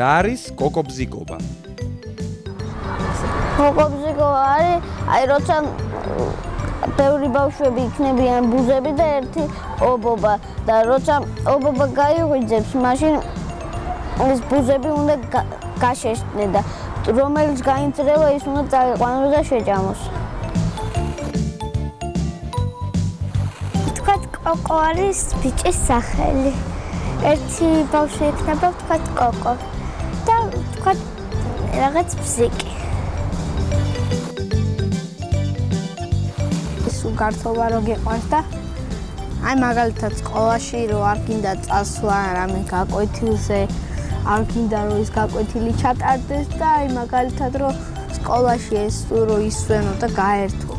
რა არის კოკობზიგობა? კოკობზიგობა არის, როცა ბევრი ბავშვები იქნებიან ბუზები და ერთი ობობა და როცა ობობა გაიღვიძებს, მაშინ ეს ბუზები უნდა გაშეშტნე და რომელიც გაინწრება, ის უნდა წაიყვანოს და შეჭამოს. ვთქვათ, კოკო არის ბიჭის სახელი. ერთი ბავშვი იქნება, ვთქვათ, კოკო და ვთქვათ, რაღაც ბზიკი. გართობა რო გიყვარს და აი მაგალითად სკოლაში რო არ გინდა წასვლა რამე გაკვეთილზე არ გინდა რომ ის გაკვეთილი ჩატარდეს და აი მაგალითად რო სკოლაში ეს რო ისვენო და გაერთო.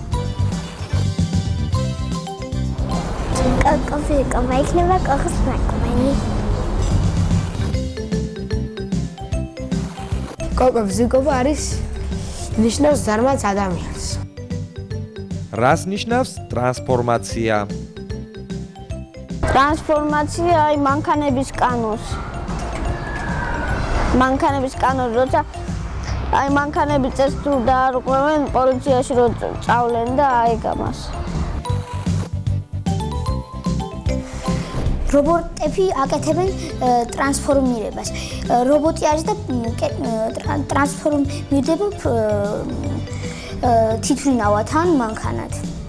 კოკობზიგობა იქნება კოხოს ნაკმენი. კოკობზიგობა არის ნიშნავს ზარმაც ადამიანს. რას ნიშნავს ტრანსფორმაცია? ტრანსფორმაცია აი მანქანების კანონს. მანქანების კანონს, როცა აი მანქანები წესს თუ დაარღვევენ, პოლიციაში რო წავლენ და აიგამას. რობოტები აკეთებენ ტრანსფორმირებას. რობოტი არის და ტრანსფორმირდება თითქმის ან მანქანად.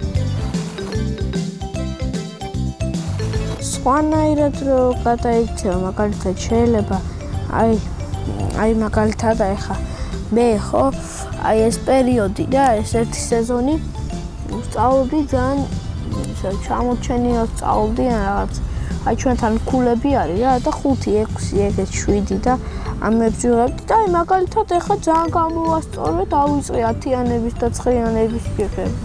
სხვანაირად რო გადაიქცევა, მაგალითად შეიძლება აი მაგალითად ახლა მე ხო აი ეს პერიოდი და ეს ერთი სეზონი სწავლობდი ძალიან ჩამოჩენია სწავლობდი რაღაც აი ჩვენთან ქულები არის რა და 5, 6, ეგეც 7 და ამებს ვიღებდი და აი მაგალითად ახლა ძალიან გამოვასწორე დავიწყე 10-იანების და 9-იანების გიღება.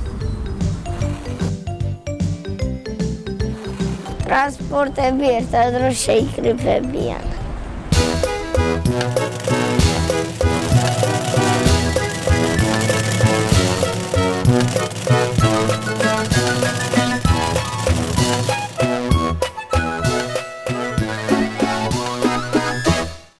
ტრანსპორტები ერთად რო შეიკრიბებიან.